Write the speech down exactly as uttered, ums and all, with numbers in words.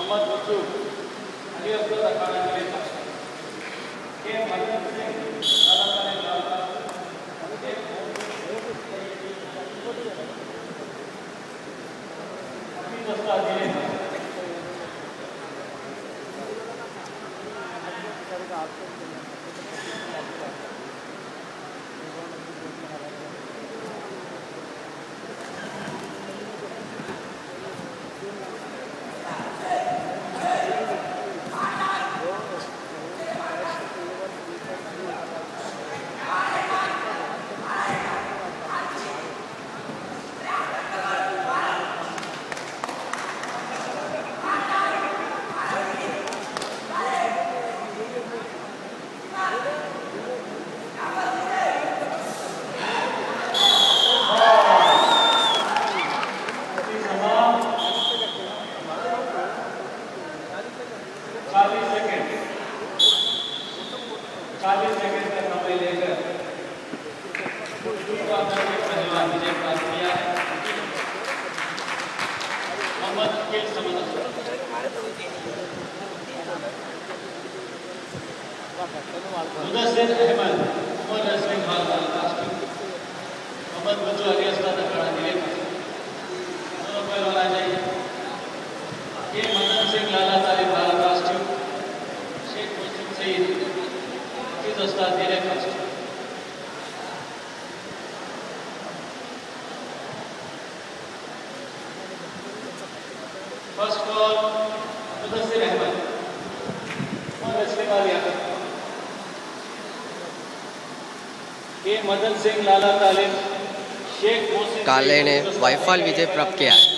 मोहम्मद बच्चू अली अफजल अखाड़ा के लिए के मदन सिंह लाला ताले लाला हफीज अस्ता जिले चालीस सेकंड चालीस सेकंड का समय लेकर दूसरा पहलवान विजय प्राप्त किया है। मोहम्मद अकील समझ मुदस्सिर अहमद उमर रस्मी खान मोहम्मद बच्चू अली अस्ता अखाड़ा जिले का दोनों पहलवान आ जाइए। के मदन सिंह लाला ताले भारत राष्ट्रीय शेख मुस्लिम सईद हफीज अस्ता जिले का फर्स्ट बॉल मुदस्सिर अहमद और रस्मी वालिया के मदन सिंह लाला ताले शेख मुस्लिम काले ने वाइफल विजय प्राप्त किया है।